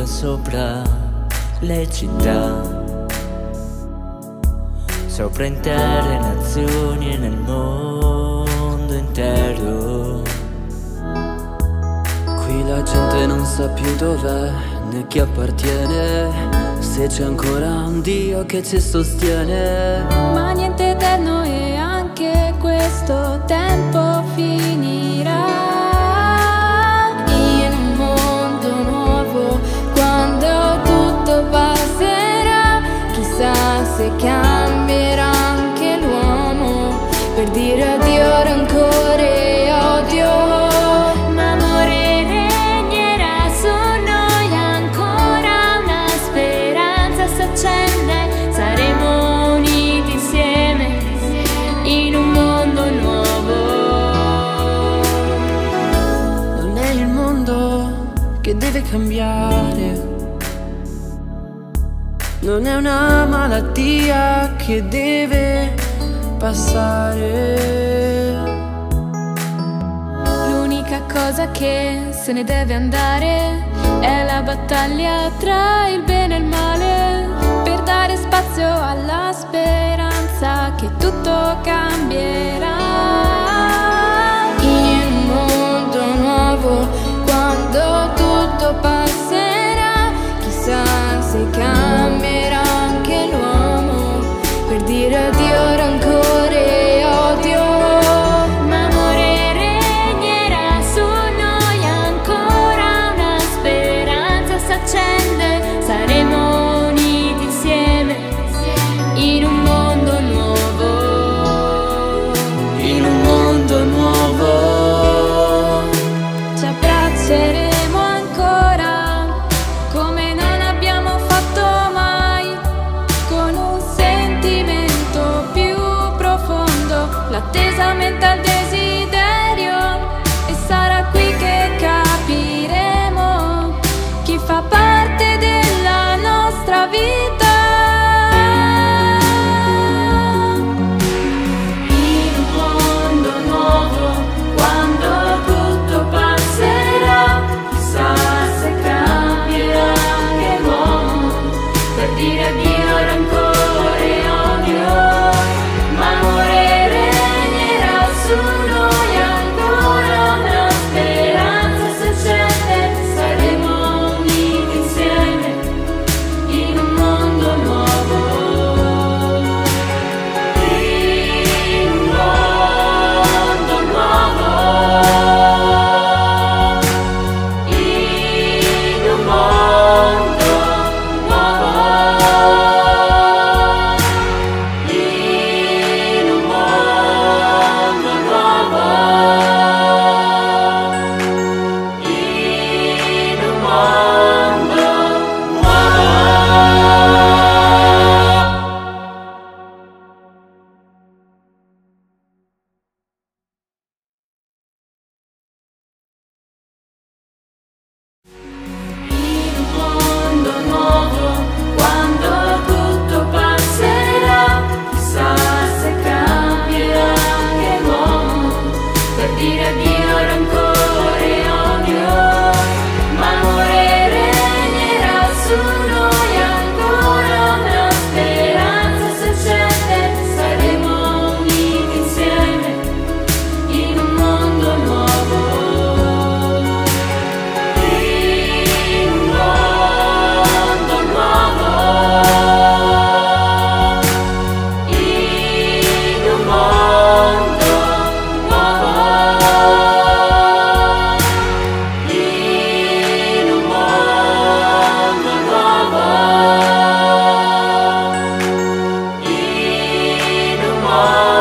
sopra le città, sopra intere nazioni e nel mondo intero. Qui la gente non sa più dov'è né chi appartiene, se c'è ancora un Dio che ci sostiene. Ma niente eterno e anche questo tempo finirà. In un mondo nuovo, quando tutto passerà, chissà se cambierà anche l'uomo per dire addio rancore e odio. Saremo uniti insieme in un mondo nuovo. Non è il mondo che deve cambiare, non è una malattia che deve passare. L'unica cosa che se ne deve andare è la battaglia tra il bene e il male, per dare spazio alla speranza che tutto cambierà. In un mondo nuovo, quando tutto passerà, chissà se cambierà anche l'uomo per dire addio rancore e odio. Ma amore regnerà su noi, ancora una speranza s'accende, saremo uniti insieme in un mondo nuovo. In un mondo nuovo Ci abbracceremo ancora come non abbiamo fatto mai, con un sentimento più profondo, l'attesa aumenta il desiderio, e sarà qui che capiremo chi fa parte della nostra vita. In un mondo nuovo, quando tutto passerà, chissà se cambierà anche l'uomo per dire addio rancore e odio. Ma amore regnerà su noi, ancora una speranza s'accende, saremo uniti insieme in un mondo nuovo. In un mondo nuovo. In un mondo nuovo. In un mondo nuovo. In un mondo In un mondo nuovo, quando tutto passerà, chissà se cambierà anche l'uomo per dire addio rancore e odio. Ma amore regnerà su noi, ancora una speranza s'accende, saremo uniti insieme in un mondo nuovo. In un mondo nuovo. In un mondo nuovo. In un mondo nuovo. In un mondo